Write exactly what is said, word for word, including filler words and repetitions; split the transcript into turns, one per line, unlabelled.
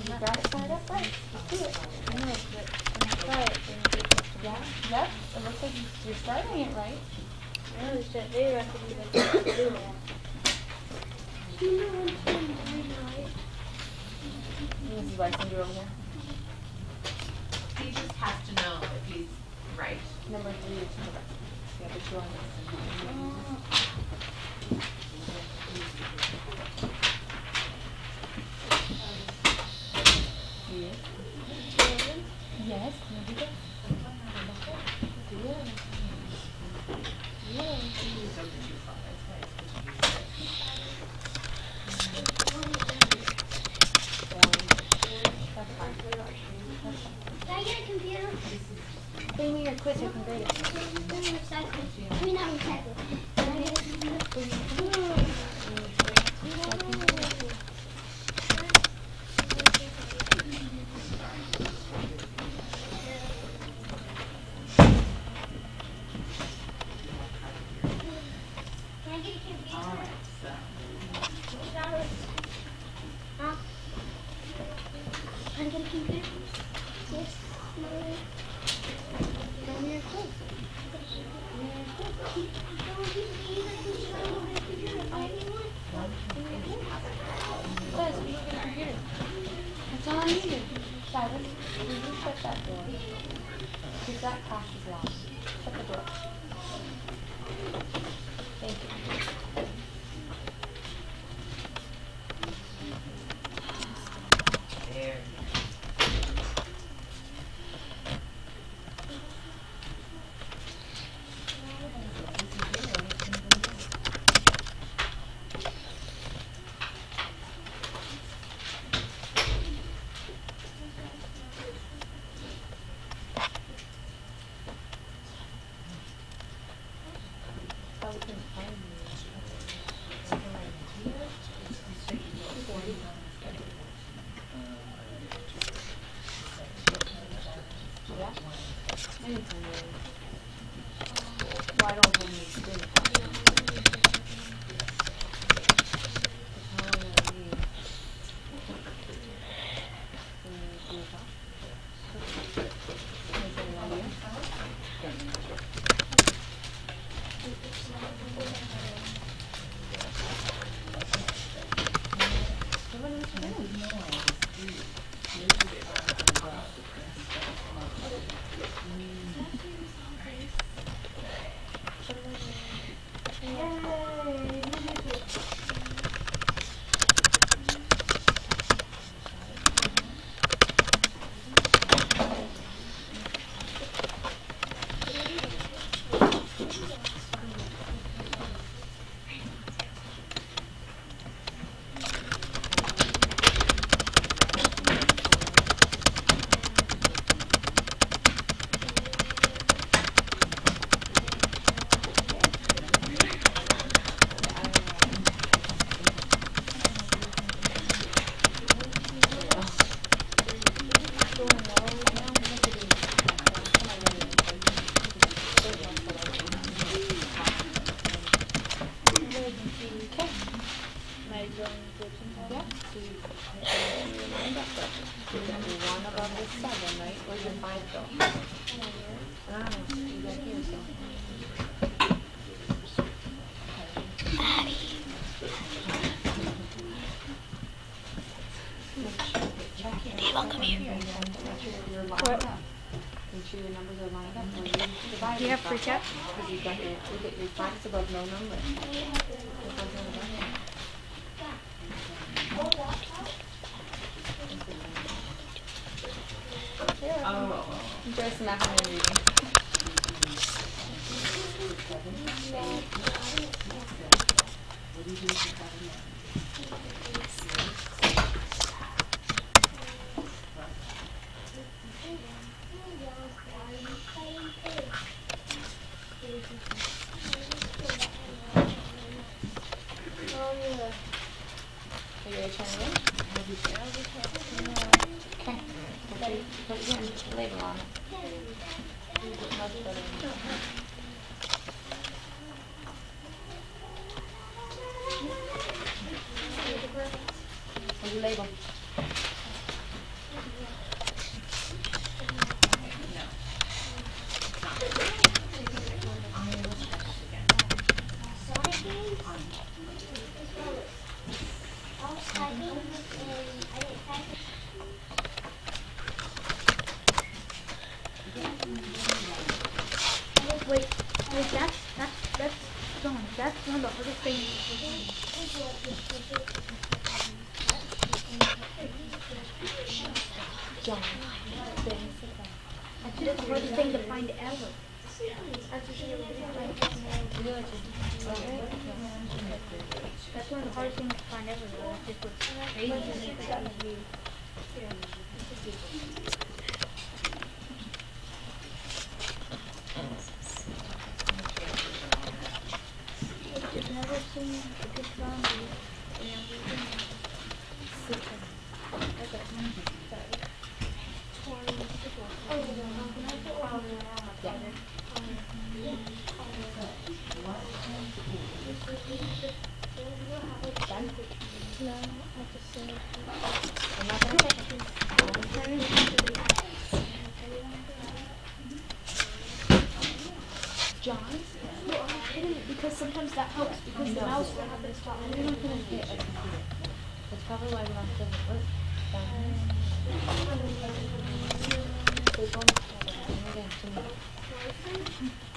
You got it side up right. Just do it.
I know, but when I try it, then it gets up to
Yeah,
me.
yep. It looks like you're starting it right.
I know there's that video recipe that doesn't do that.
You know what's in my night?
Missus Weisinger over here.
He just has to know if he's right.
Number three is correct. Yeah, but you're on Yes. Yes. Can you do that? Do it. Yeah.
Can I get a computer?
Bring me your quiz, I can grade it.
Can I recycle? I mean, not recycle. Can I get a computer? Can I get a computer?
Alright, so.
Huh? Can I get a computer? Yes. No. Bring me your quiz.
Liz, we need a computer. That's all I needed. Cyrus, will you shut that door? Because that class is locked. Shut the door. Thank you.
There.
Probably couldn't find you. Yeah? Anytime really. Well, I don't have any screen. How long will it be? Can you do it off? Is there an idea?
Do you have free cap?
Because you've got your, look at your facts above no number.
Oh.
Enjoy some afternoon reading. Are you ready to turn it in? Okay. Ready? Put it in. Put the label on it. Much better. Where's your label?
John.
I was typing and I didn't type it.
Wait, wait, that's, that's, that's, John, that's one of the hardest things.
John.
That's just the hardest thing to find ever. That's one of the hardest things to find ever, though. That's just what's crazy. I've never seen a good zombie in everything. No, I just said.
I'm not gonna take it. John?
No, I'm kidding because sometimes that helps because the mouse will have this stop.
We're not gonna get a computer. That's probably why we're not doing it. We're going to try it. We're going to